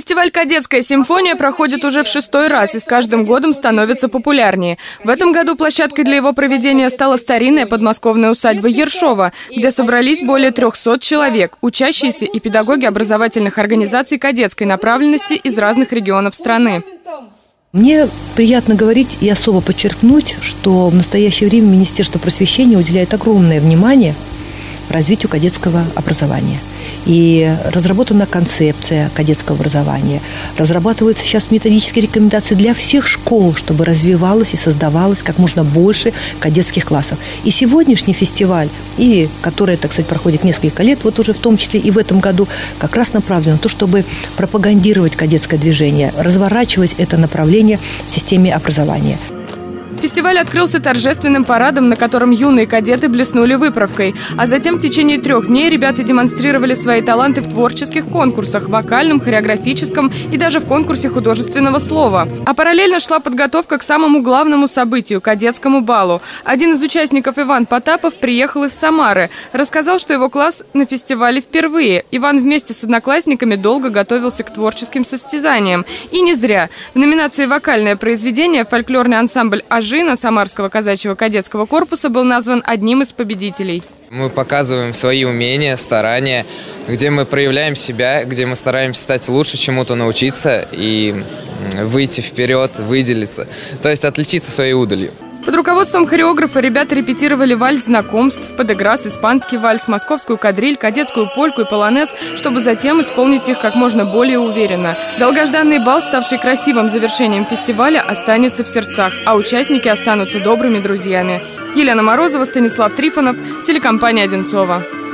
Фестиваль «Кадетская симфония» проходит уже в 6-й раз и с каждым годом становится популярнее. В этом году площадкой для его проведения стала старинная подмосковная усадьба Ершова, где собрались более 300 человек, учащиеся и педагоги образовательных организаций кадетской направленности из разных регионов страны. Мне приятно говорить и особо подчеркнуть, что в настоящее время Министерство просвещения уделяет огромное внимание развитию кадетского образования. И разработана концепция кадетского образования. Разрабатываются сейчас методические рекомендации для всех школ, чтобы развивалось и создавалось как можно больше кадетских классов. И сегодняшний фестиваль, который, так сказать, проходит несколько лет, вот уже в том числе и в этом году, как раз направлен на то, чтобы пропагандировать кадетское движение, разворачивать это направление в системе образования. Фестиваль открылся торжественным парадом, на котором юные кадеты блеснули выправкой. А затем в течение 3 дней ребята демонстрировали свои таланты в творческих конкурсах, вокальном, хореографическом и даже в конкурсе художественного слова. А параллельно шла подготовка к самому главному событию – кадетскому балу. Один из участников, Иван Потапов, приехал из Самары. Рассказал, что его класс на фестивале впервые. Иван вместе с одноклассниками долго готовился к творческим состязаниям. И не зря. В номинации «Вокальное произведение» фольклорный ансамбль «Ажина» Самарского казачьего кадетского корпуса был назван одним из победителей. Мы показываем свои умения, старания, где мы проявляем себя, где мы стараемся стать лучше, чему-то научиться и выйти вперед, выделиться, то есть отличиться своей удалью. Под руководством хореографа ребята репетировали вальс знакомств, подэграс, испанский вальс, московскую кадриль, кадетскую польку и полонез, чтобы затем исполнить их как можно более уверенно. Долгожданный бал, ставший красивым завершением фестиваля, останется в сердцах, а участники останутся добрыми друзьями. Елена Морозова, Станислав Трифонов, телекомпания «Одинцова».